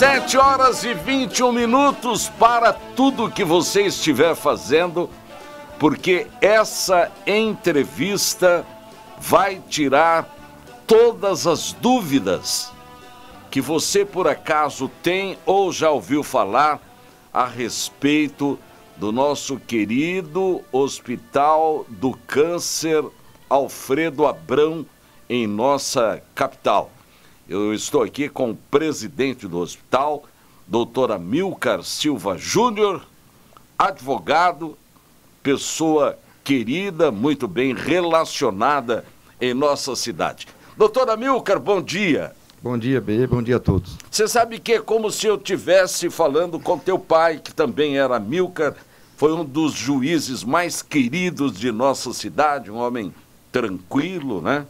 7h21 para tudo que você estiver fazendo, porque essa entrevista vai tirar todas as dúvidas que você por acaso tem ou já ouviu falar a respeito do nosso querido Hospital do Câncer Alfredo Abrão em nossa capital. Eu estou aqui com o presidente do hospital, doutor Amilcar Silva Júnior, advogado, pessoa querida, muito bem relacionada em nossa cidade. Doutor Amilcar, bom dia. Bom dia, B, bom dia a todos. Você sabe que é como se eu estivesse falando com teu pai, que também era Amilcar, foi um dos juízes mais queridos de nossa cidade, um homem tranquilo, né?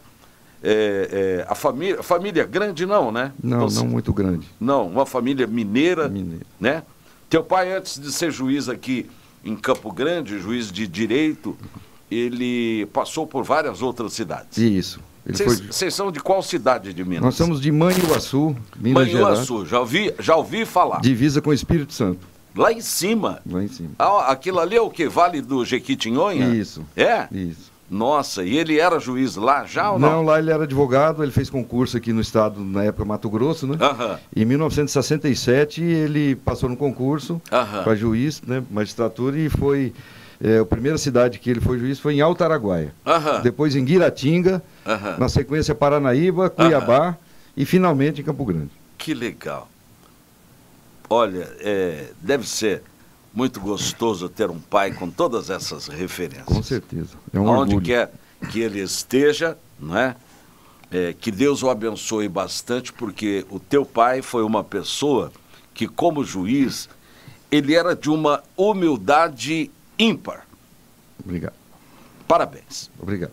A família grande não, né? Não, não muito grande. Não, uma família mineira, né? Teu pai, antes de ser juiz aqui em Campo Grande, juiz de direito, ele passou por várias outras cidades. Isso. Vocês são de qual cidade de Minas? Nós somos de Manhuaçu, Minas Gerais. Manhuaçu, já ouvi falar. Divisa com o Espírito Santo. Lá em cima? Lá em cima. Ah, aquilo ali é o quê? Vale do Jequitinhonha? Isso. É? Isso. Nossa, e ele era juiz lá já ou não? Não, lá ele era advogado, ele fez concurso aqui no estado, na época Mato Grosso, né? Em 1967 ele passou no concurso para juiz, né, magistratura, e foi, a primeira cidade que ele foi juiz foi em Alto Araguaia. Depois em Guiratinga, na sequência Paranaíba, Cuiabá e finalmente em Campo Grande. Que legal. Olha, deve ser muito gostoso ter um pai com todas essas referências. Com certeza. É um Onde orgulho. quer que ele esteja, não é? Que Deus o abençoe bastante, porque o teu pai foi uma pessoa que, como juiz, ele era de uma humildade ímpar. Obrigado. Parabéns. Obrigado.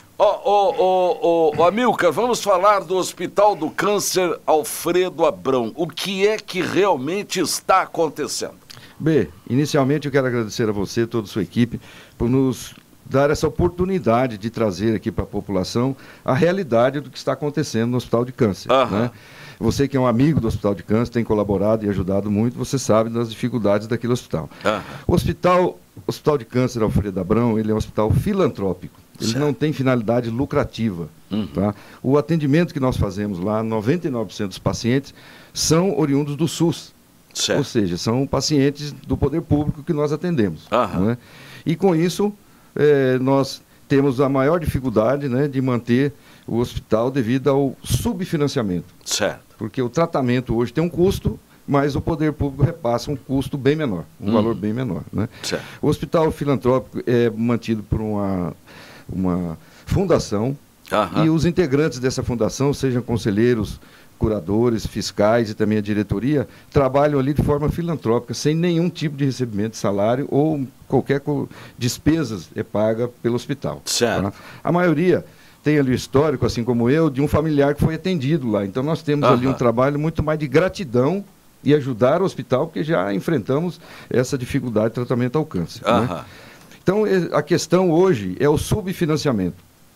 Amilcar, vamos falar do Hospital do Câncer Alfredo Abrão. O que é que realmente está acontecendo? B, inicialmente eu quero agradecer a você, toda a sua equipe, por nos dar essa oportunidade de trazer aqui para a população a realidade do que está acontecendo no Hospital de Câncer. Né? Você que é um amigo do Hospital de Câncer, tem colaborado e ajudado muito, você sabe das dificuldades daquele hospital. O Hospital de Câncer Alfredo Abrão, ele é um hospital filantrópico. Ele não tem finalidade lucrativa. Tá? O atendimento que nós fazemos lá, 99% dos pacientes são oriundos do SUS. Certo. Ou seja, são pacientes do poder público que nós atendemos. Né? E com isso, nós temos a maior dificuldade, né, de manter o hospital devido ao subfinanciamento. Certo. Porque o tratamento hoje tem um custo, mas o poder público repassa um custo bem menor, um valor bem menor. Né? Certo. O hospital filantrópico é mantido por uma fundação, e os integrantes dessa fundação, sejam conselheiros, curadores, fiscais e também a diretoria, trabalham ali de forma filantrópica, sem nenhum tipo de recebimento de salário ou qualquer despesas é paga pelo hospital. Certo. Tá? A maioria tem ali o histórico, assim como eu, de um familiar que foi atendido lá. Então nós temos ali um trabalho muito mais de gratidão e ajudar o hospital, porque já enfrentamos essa dificuldade de tratamento ao câncer. Né? Então a questão hoje é o subfinanciamento.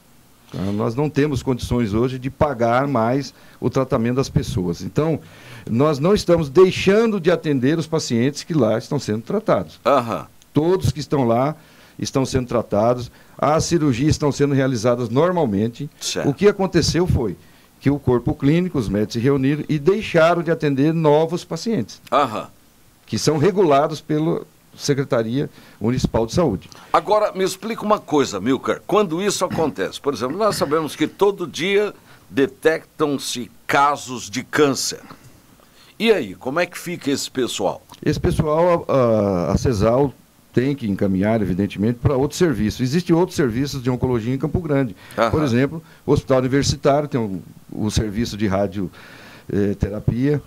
Nós não temos condições hoje de pagar mais o tratamento das pessoas. Então, nós não estamos deixando de atender os pacientes que lá estão sendo tratados. Todos que estão lá estão sendo tratados, as cirurgias estão sendo realizadas normalmente. Certo. O que aconteceu foi que o corpo clínico, os médicos se reuniram e deixaram de atender novos pacientes, que são regulados pela Secretaria Municipal de Saúde. Agora, me explica uma coisa, Amilcar. Quando isso acontece, por exemplo, nós sabemos que todo dia detectam-se casos de câncer. E aí, como é que fica esse pessoal? Esse pessoal, a CESAL tem que encaminhar, evidentemente, para outros serviços. Existem outros serviços de oncologia em Campo Grande. Por exemplo, o Hospital Universitário tem o serviço de radioterapia.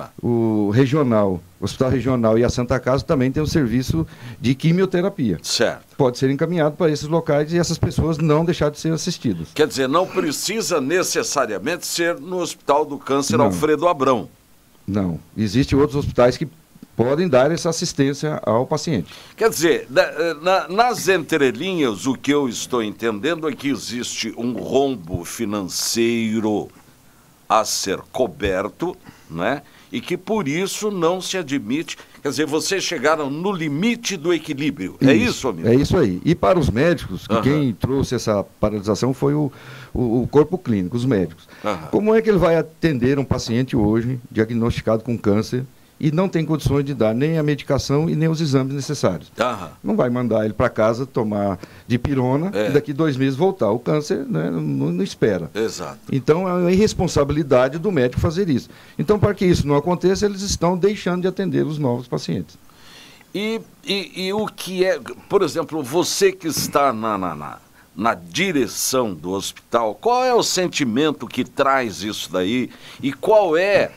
O regional, o Hospital Regional e a Santa Casa também tem o serviço de quimioterapia. Certo. Pode ser encaminhado para esses locais e essas pessoas não deixar de ser assistidas. Quer dizer, não precisa necessariamente ser no Hospital do Câncer Alfredo Abrão. Não. Existem outros hospitais que podem dar essa assistência ao paciente. Quer dizer, nas entrelinhas, o que eu estou entendendo é que existe um rombo financeiro a ser coberto, né? E que por isso não se admite. Quer dizer, vocês chegaram no limite do equilíbrio. É isso, amigo? É isso aí. E para os médicos, que quem trouxe essa paralisação foi o corpo clínico, os médicos. Como é que ele vai atender um paciente hoje, diagnosticado com câncer, e não tem condições de dar nem a medicação e nem os exames necessários? Não vai mandar ele para casa tomar dipirona e daqui 2 meses voltar. O câncer, né, não espera. Exato. Então é uma irresponsabilidade do médico fazer isso. Então, para que isso não aconteça, eles estão deixando de atender os novos pacientes. E o que é, por exemplo, você que está na direção do hospital, qual é o sentimento que traz isso daí e qual é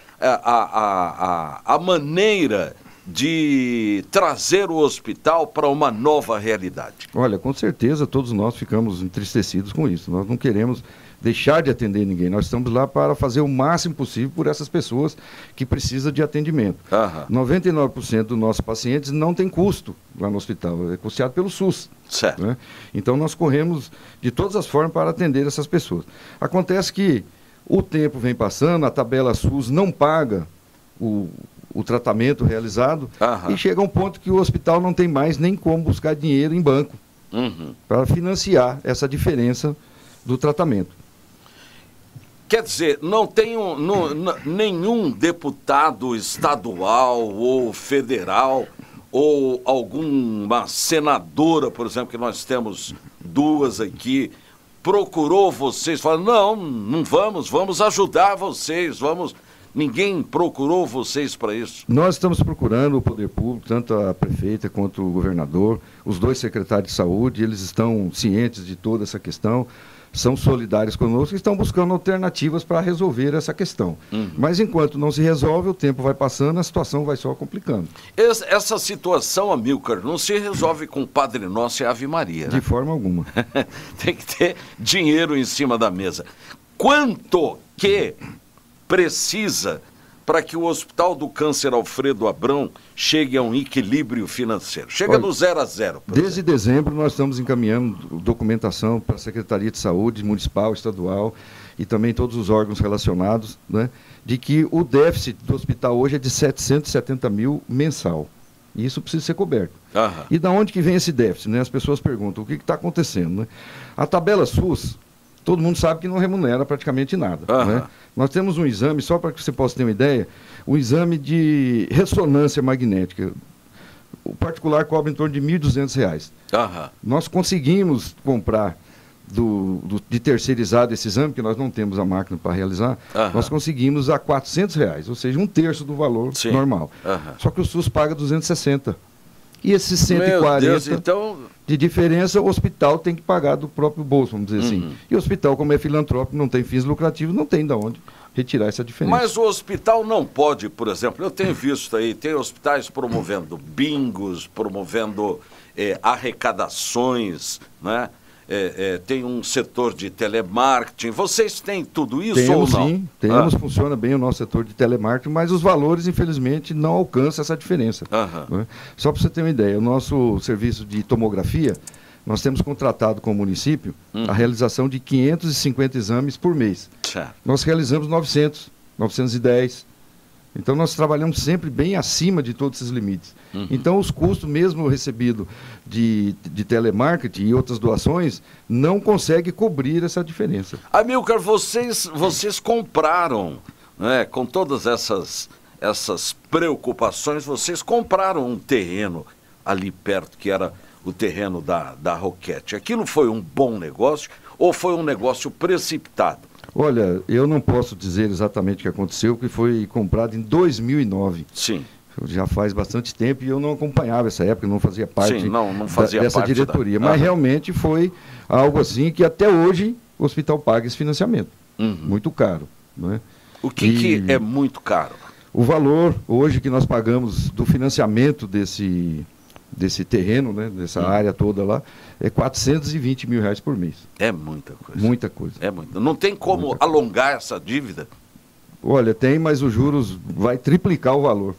a maneira de trazer o hospital para uma nova realidade? Olha, com certeza todos nós ficamos entristecidos com isso. Nós não queremos deixar de atender ninguém. Nós estamos lá para fazer o máximo possível por essas pessoas que precisam de atendimento. 99% dos nossos pacientes não tem custo lá no hospital, é custeado pelo SUS. Certo. Né? Então nós corremos de todas as formas para atender essas pessoas. Acontece que o tempo vem passando, a tabela SUS não paga o tratamento realizado e chega a um ponto que o hospital não tem mais nem como buscar dinheiro em banco para financiar essa diferença do tratamento. Quer dizer, não tem nenhum deputado estadual ou federal ou alguma senadora, por exemplo, que nós temos 2 aqui, procurou vocês, falou, não vamos ajudar vocês, ninguém procurou vocês para isso? Nós estamos procurando o poder público, tanto a prefeita quanto o governador, os 2 secretários de saúde, eles estão cientes de toda essa questão, são solidários conosco e estão buscando alternativas para resolver essa questão. Mas enquanto não se resolve, o tempo vai passando, a situação vai só complicando. Essa situação, Amilcar, não se resolve com Padre Nosso e Ave Maria, né? De forma alguma. Tem que ter dinheiro em cima da mesa. Quanto que precisa para que o Hospital do Câncer Alfredo Abrão chegue a um equilíbrio financeiro? Chega no 0 a 0. Desde dezembro nós estamos encaminhando documentação para a Secretaria de Saúde Municipal, Estadual e também todos os órgãos relacionados, né, de que o déficit do hospital hoje é de 770 mil mensal. E isso precisa ser coberto. E da onde que vem esse déficit? Né? As pessoas perguntam, o que está acontecendo? Né? A tabela SUS, todo mundo sabe que não remunera praticamente nada. Né? Nós temos um exame, só para que você possa ter uma ideia, um exame de ressonância magnética. O particular cobra em torno de R$ 1.200. Nós conseguimos comprar de terceirizado esse exame, que nós não temos a máquina para realizar, nós conseguimos a R$ 400, ou seja, 1/3 do valor normal. Só que o SUS paga 260. E esses 140 Deus, então... de diferença, o hospital tem que pagar do próprio bolso, vamos dizer assim. E o hospital, como é filantrópico, não tem fins lucrativos, não tem de onde retirar essa diferença. Mas o hospital não pode, por exemplo, eu tenho visto aí, tem hospitais promovendo bingos, promovendo arrecadações, né? Tem um setor de telemarketing. Vocês têm tudo isso temos, ou não? Sim, temos, funciona bem o nosso setor de telemarketing, mas os valores, infelizmente, não alcançam essa diferença. Né? Só para você ter uma ideia, o nosso serviço de tomografia, nós temos contratado com o município a realização de 550 exames por mês. Nós realizamos 900, 910. Então, nós trabalhamos sempre bem acima de todos esses limites. Então, os custos, mesmo recebido de telemarketing e outras doações, não conseguem cobrir essa diferença. Amilcar, vocês compraram, né, com todas essas preocupações, vocês compraram um terreno ali perto, que era o terreno da Roquete. Aquilo foi um bom negócio ou foi um negócio precipitado? Olha, eu não posso dizer exatamente o que aconteceu, que foi comprado em 2009. Sim. Já faz bastante tempo e eu não acompanhava essa época, não fazia parte dessa parte diretoria. Mas realmente foi algo assim que até hoje o hospital paga esse financiamento. Muito caro. Não é? O que é muito caro? O valor hoje que nós pagamos do financiamento desse terreno, né, dessa área toda lá, é R$420 mil por mês. É muita coisa. Muita coisa. Não tem como alongar essa dívida? Olha, tem, mas os juros vai triplicar o valor.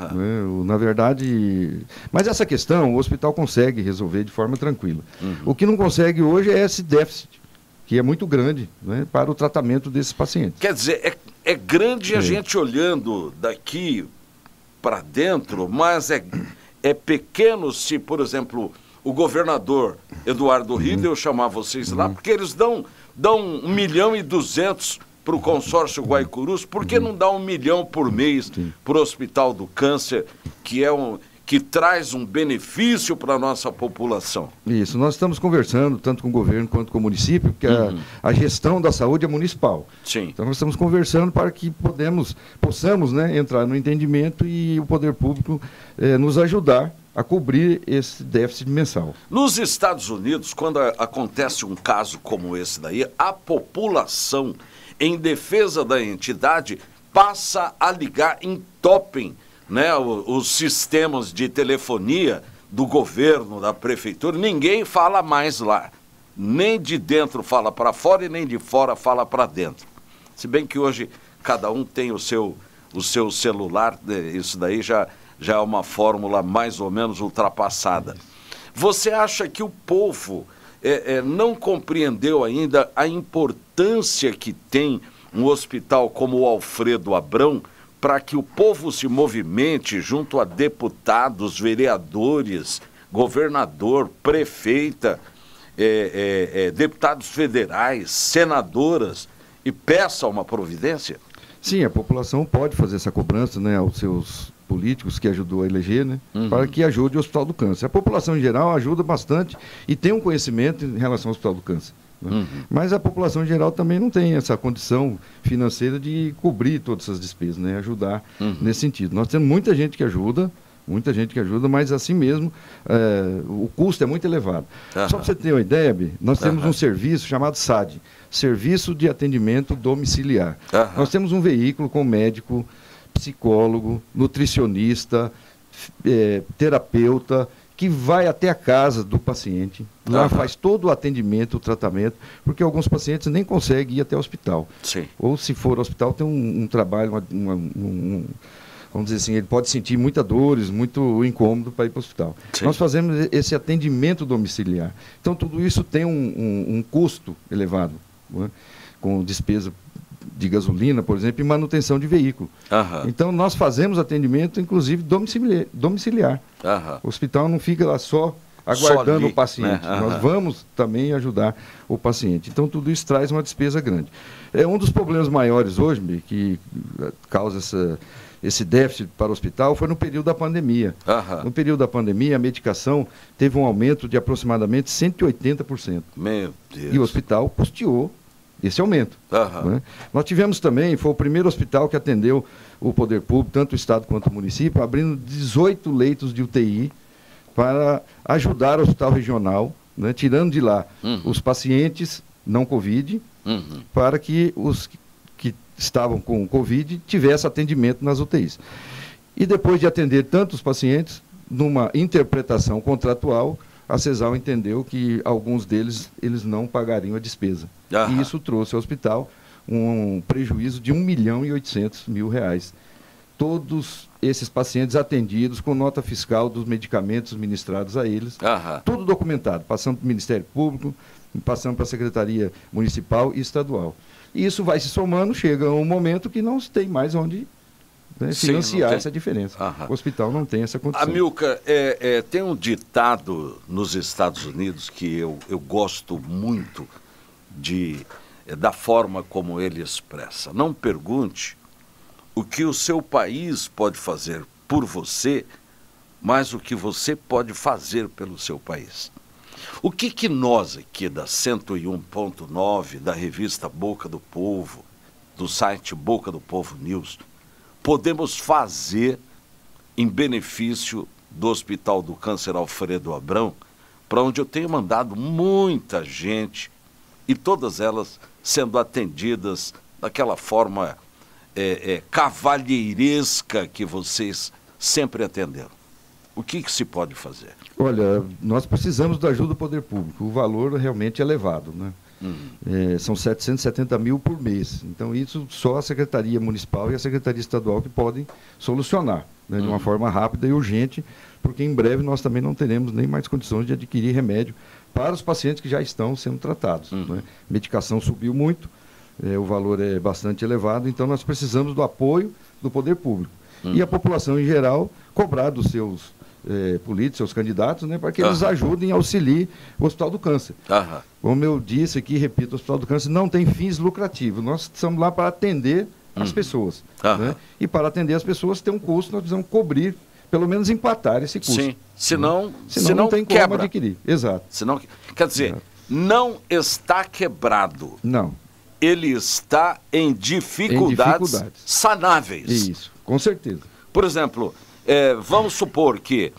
Na verdade... Mas essa questão o hospital consegue resolver de forma tranquila. O que não consegue hoje é esse déficit, que é muito grande, né, para o tratamento desses pacientes. Quer dizer, é grande a gente olhando daqui para dentro, mas é pequeno se, por exemplo, o governador Eduardo Riedel chamar vocês lá, porque eles dão 1.200.000 para o consórcio Guaicurus, por que não dá 1 milhão por mês para o Hospital do Câncer, que traz um benefício para a nossa população? Isso, nós estamos conversando, tanto com o governo quanto com o município, porque a gestão da saúde é municipal. Sim. Então nós estamos conversando para que possamos, né, entrar no entendimento e o poder público nos ajudar a cobrir esse déficit mensal. Nos Estados Unidos, quando acontece um caso como esse daí, a população, em defesa da entidade, passa a ligar, entopem, né, os sistemas de telefonia do governo, da prefeitura. Ninguém fala mais lá. Nem de dentro fala para fora e nem de fora fala para dentro. Se bem que hoje cada um tem o seu celular, isso daí já é uma fórmula mais ou menos ultrapassada. Você acha que o povo não compreendeu ainda a importância que tem um hospital como o Alfredo Abrão para que o povo se movimente junto a deputados, vereadores, governador, prefeita, deputados federais, senadoras, e peça uma providência? Sim, a população pode fazer essa cobrança, né, aos seus políticos que ajudou a eleger, né, para que ajude o Hospital do Câncer. A população em geral ajuda bastante e tem um conhecimento em relação ao Hospital do Câncer. Né? Mas a população em geral também não tem essa condição financeira de cobrir todas essas despesas, né, ajudar nesse sentido. Nós temos muita gente que ajuda, mas assim mesmo o custo é muito elevado. Só para você ter uma ideia, nós temos um serviço chamado SAD, Serviço de Atendimento Domiciliar. Nós temos um veículo com médico, psicólogo, nutricionista, terapeuta, que vai até a casa do paciente, lá faz todo o atendimento, o tratamento, porque alguns pacientes nem conseguem ir até o hospital. Sim. Ou se for ao hospital, tem um trabalho, vamos dizer assim, ele pode sentir muitas dores, muito incômodo para ir para o hospital. Sim. Nós fazemos esse atendimento domiciliar. Então, tudo isso tem um custo elevado, né? Com despesa de gasolina, por exemplo, e manutenção de veículo. Então, nós fazemos atendimento, inclusive, domiciliar. O hospital não fica lá só aguardando o paciente. Né? Nós vamos também ajudar o paciente. Então, tudo isso traz uma despesa grande. Um dos problemas maiores hoje, que causa esse déficit para o hospital, foi no período da pandemia. No período da pandemia, a medicação teve um aumento de aproximadamente 180%. Meu Deus. E o hospital custeou esse aumento. Né? Nós tivemos também, foi o primeiro hospital que atendeu o poder público, tanto o Estado quanto o município, abrindo 18 leitos de UTI para ajudar o hospital regional, né? Tirando de lá os pacientes não Covid, para que os que estavam com Covid tivessem atendimento nas UTIs. E depois de atender tantos pacientes, numa interpretação contratual, a CESAL entendeu que alguns deles eles não pagariam a despesa. E isso trouxe ao hospital um prejuízo de R$1.800.000. Todos esses pacientes atendidos com nota fiscal dos medicamentos ministrados a eles, tudo documentado, passando para o Ministério Público, passando para a Secretaria Municipal e Estadual. E isso vai se somando, chega um momento que não se tem mais onde financiar essa diferença. O hospital não tem essa condição. Amilcar, tem um ditado nos Estados Unidos que eu gosto muito da forma como ele expressa. Não pergunte o que o seu país pode fazer por você, mas o que você pode fazer pelo seu país. O que nós aqui da 101.9, da revista Boca do Povo, do site Boca do Povo News, podemos fazer em benefício do Hospital do Câncer Alfredo Abrão, para onde eu tenho mandado muita gente e todas elas sendo atendidas daquela forma cavalheiresca que vocês sempre atenderam. O que se pode fazer? Olha, nós precisamos da ajuda do poder público. O valor realmente é elevado, né? São 770 mil por mês. Então, isso só a Secretaria Municipal e a Secretaria Estadual que podem solucionar, né, de uma forma rápida e urgente, porque em breve nós também não teremos nem mais condições de adquirir remédio para os pacientes que já estão sendo tratados. Né? Medicação subiu muito o valor é bastante elevado, então nós precisamos do apoio do poder público. E a população em geral cobrar dos seus políticos, seus candidatos, né, para que eles ajudem e auxiliem o Hospital do Câncer. Como eu disse aqui, repito, o Hospital do Câncer não tem fins lucrativos. Nós estamos lá para atender as pessoas. Né? E para atender as pessoas tem um custo, nós precisamos cobrir, pelo menos empatar esse custo. Sim, senão não tem quebra. como adquirir. Exato. Senão, quer dizer, não está quebrado. Não. Ele está em dificuldades sanáveis. Isso, com certeza. Por exemplo, vamos supor que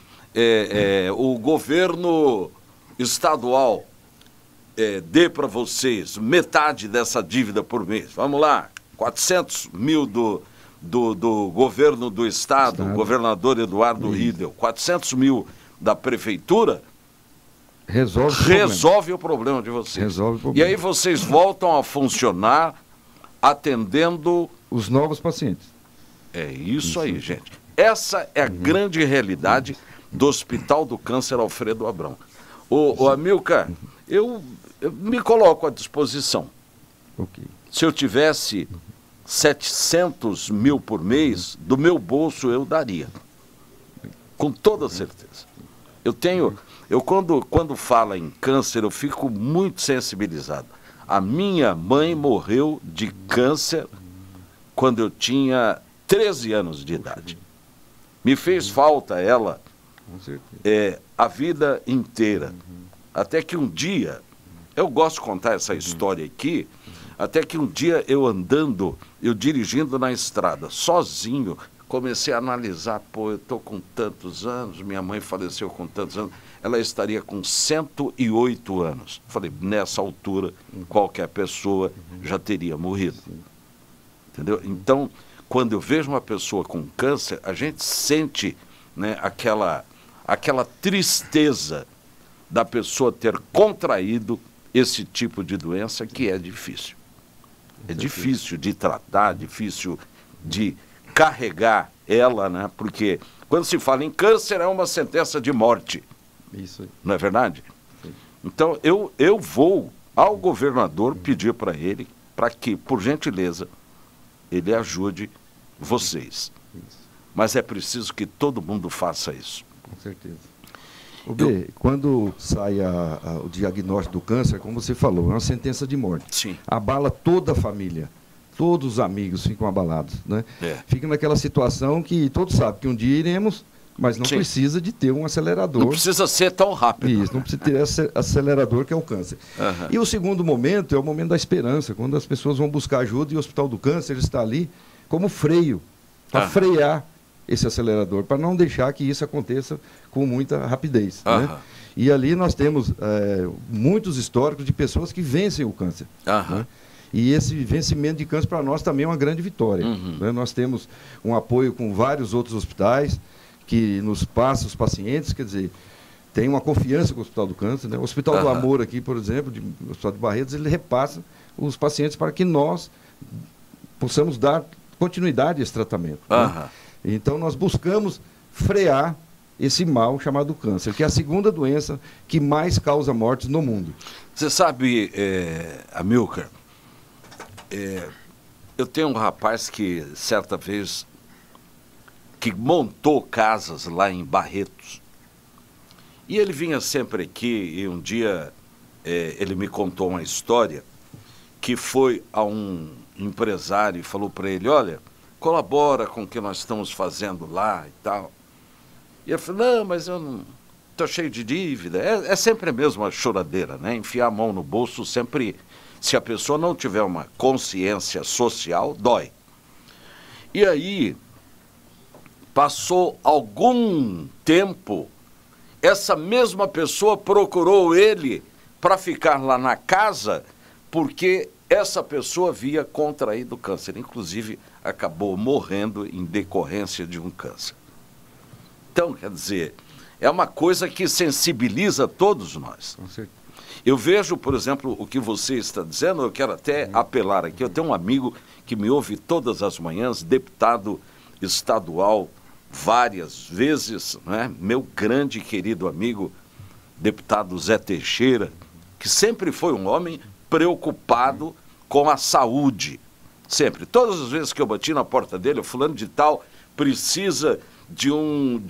o governo estadual dê para vocês metade dessa dívida por mês. Vamos lá, 400 mil do governo do estado, o governador Eduardo Riedel, 400 mil da prefeitura, resolve o problema de vocês. Resolve o problema. E aí vocês voltam a funcionar atendendo os novos pacientes. É isso aí, gente. Essa é a grande realidade do Hospital do Câncer Alfredo Abrão. Ô Amilcar, eu me coloco à disposição. Okay. Se eu tivesse 700 mil por mês, do meu bolso eu daria. Com toda certeza. Eu quando fala em câncer, eu fico muito sensibilizado. A minha mãe morreu de câncer quando eu tinha 13 anos de idade. Me fez falta ela a vida inteira. Até que um dia, eu gosto de contar essa história aqui, até que um dia eu dirigindo na estrada, sozinho, comecei a analisar, eu estou com tantos anos, minha mãe faleceu com tantos anos, ela estaria com 108 anos. Falei, nessa altura, qualquer pessoa já teria morrido. Entendeu? Então, quando eu vejo uma pessoa com câncer, a gente sente, né, aquela tristeza da pessoa ter contraído esse tipo de doença que é difícil. É difícil de tratar, difícil de carregar ela, né? Porque quando se fala em câncer é uma sentença de morte. Isso aí. Não é verdade? Sim. Então eu vou ao governador pedir para ele, para que, por gentileza, ele ajude vocês. Isso. Mas é preciso que todo mundo faça isso. Com certeza. Quando sai o diagnóstico do câncer, como você falou, é uma sentença de morte. Sim. Abala toda a família. Todos os amigos ficam abalados. Né? Fica naquela situação que todos sabem que um dia iremos, mas não precisa de ter um acelerador. Não precisa ser tão rápido. Isso, não precisa ter esse acelerador que é o câncer. E o segundo momento é o momento da esperança, quando as pessoas vão buscar ajuda e o Hospital do Câncer está ali como freio, para frear esse acelerador, para não deixar que isso aconteça com muita rapidez. Né? E ali nós temos muitos históricos de pessoas que vencem o câncer. Né? E esse vencimento de câncer para nós também é uma grande vitória. Né? Nós temos um apoio com vários outros hospitais que nos passam os pacientes, quer dizer, tem uma confiança com o Hospital do Câncer. Né? O Hospital do Amor aqui, por exemplo, o Hospital de Barretos, ele repassa os pacientes para que nós possamos dar continuidade a esse tratamento. Né? Então nós buscamos frear esse mal chamado câncer, que é a segunda doença que mais causa mortes no mundo. Você sabe, Amilcar, eu tenho um rapaz que, certa vez, que montou casas lá em Barretos. E ele vinha sempre aqui e um dia ele me contou uma história que foi a um empresário e falou para ele, olha, colabora com o que nós estamos fazendo lá e tal. E ele falou, não, mas eu não estou cheio de dívida. É sempre a mesma choradeira, né? Enfiar a mão no bolso sempre, se a pessoa não tiver uma consciência social, dói. E aí, passou algum tempo, essa mesma pessoa procurou ele para ficar lá na casa, porque essa pessoa havia contraído câncer, inclusive acabou morrendo em decorrência de um câncer. Então, quer dizer, é uma coisa que sensibiliza todos nós. Com certeza. Eu vejo, por exemplo, o que você está dizendo, eu quero até apelar aqui, eu tenho um amigo que me ouve todas as manhãs, deputado estadual, várias vezes, né? Meu grande e querido amigo, deputado Zé Teixeira, que sempre foi um homem preocupado com a saúde. Sempre. Todas as vezes que eu bati na porta dele, o fulano de tal precisa de um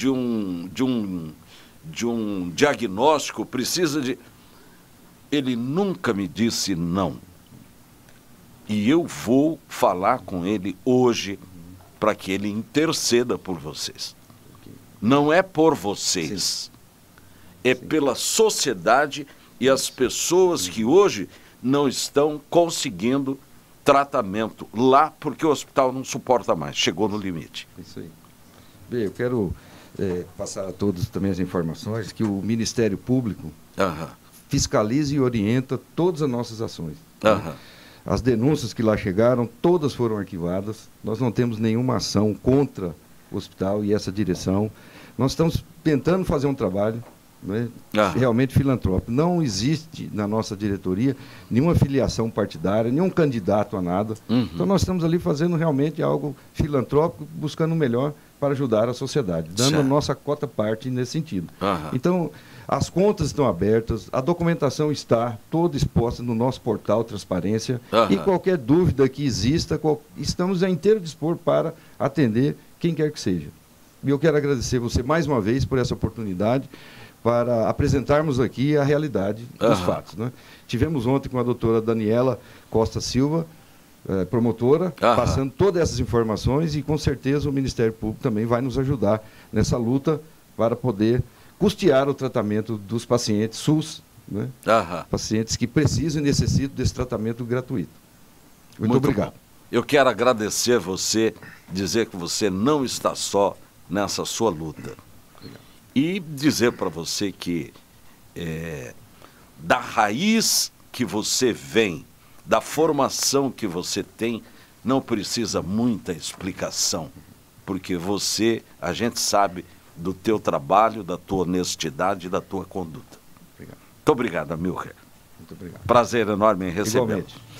diagnóstico, precisa de... Ele nunca me disse não. E eu vou falar com ele hoje para que ele interceda por vocês. Não é por vocês, é pela sociedade e as pessoas que hoje não estão conseguindo tratamento lá porque o hospital não suporta mais, chegou no limite. Isso aí. Bem, eu quero passar a todos também as informações que o Ministério Público fiscaliza e orienta todas as nossas ações. As denúncias que lá chegaram, todas foram arquivadas. Nós não temos nenhuma ação contra o hospital e essa direção. Nós estamos tentando fazer um trabalho, né, realmente filantrópico. Não existe na nossa diretoria nenhuma filiação partidária, nenhum candidato a nada. Então nós estamos ali fazendo realmente algo filantrópico, buscando o melhor para ajudar a sociedade, dando a nossa cota parte nesse sentido. Então, as contas estão abertas, a documentação está toda exposta no nosso portal Transparência, e qualquer dúvida que exista, estamos a inteiro dispor para atender quem quer que seja. E eu quero agradecer você mais uma vez por essa oportunidade para apresentarmos aqui a realidade dos fatos, né? Tivemos ontem com a doutora Daniela Costa Silva, promotora, passando todas essas informações, e com certeza o Ministério Público também vai nos ajudar nessa luta para poder custear o tratamento dos pacientes SUS, né? Pacientes que precisam e necessitam desse tratamento gratuito. Muito obrigado. Bom. Eu quero agradecer você, dizer que você não está só nessa sua luta. E dizer para você que da raiz que você vem, da formação que você tem, não precisa muita explicação, porque você, a gente sabe do teu trabalho, da tua honestidade e da tua conduta. Muito obrigado, Amilcar. Muito obrigado. Prazer enorme em recebê-lo.